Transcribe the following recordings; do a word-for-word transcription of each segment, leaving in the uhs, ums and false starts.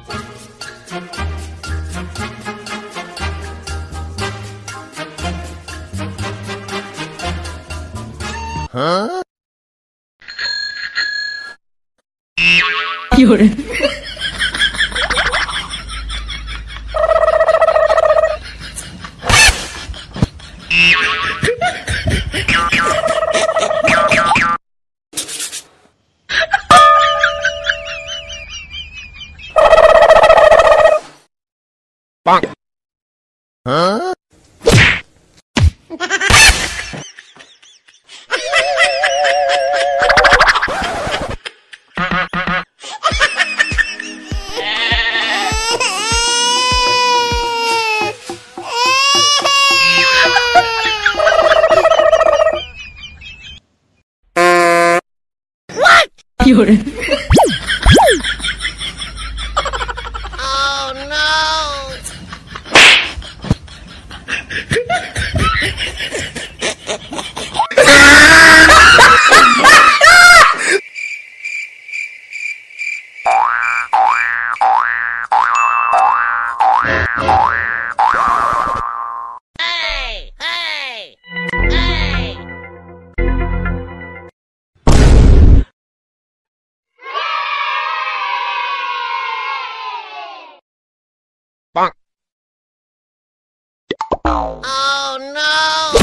Huh? 有人。 Bonk. Huh? What? 有人。 Oh no! Hey! Hey! Hey! Bonk. Oh no!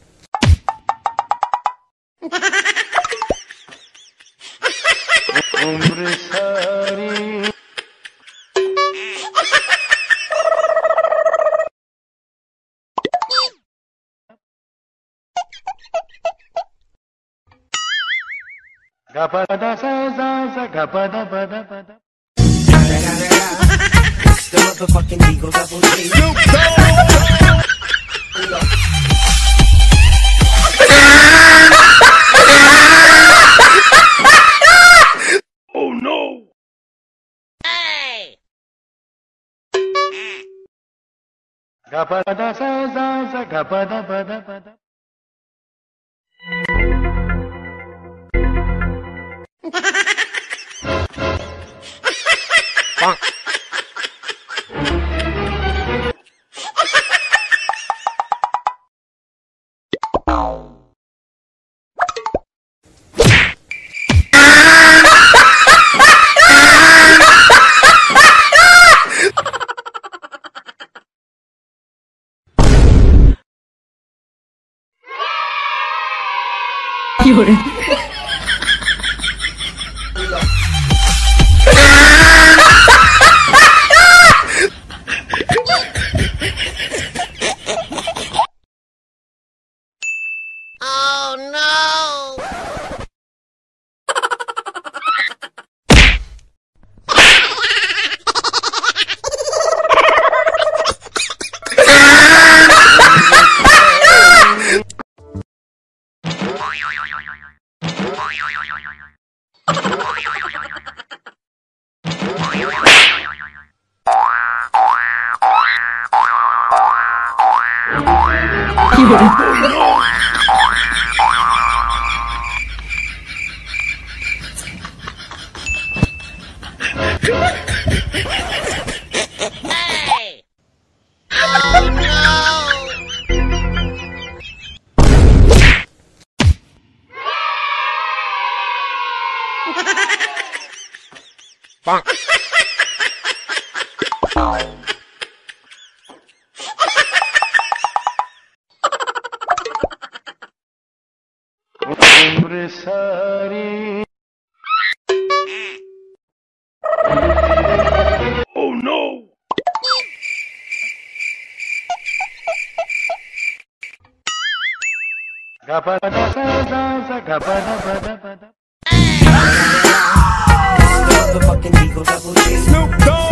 Gapada sa sa sa gapada pada pada. The motherfucking Eagle Double G. Oh no! Hey! Gapada sa sa sa gapada pada pada. Bonk. Có người. Oh no! Hey! Oh no! Bonk. Sari. Oh no! Gapada sa sa sa gapada pada pada. The motherfucking Eagle Double G. Snoop Dogg.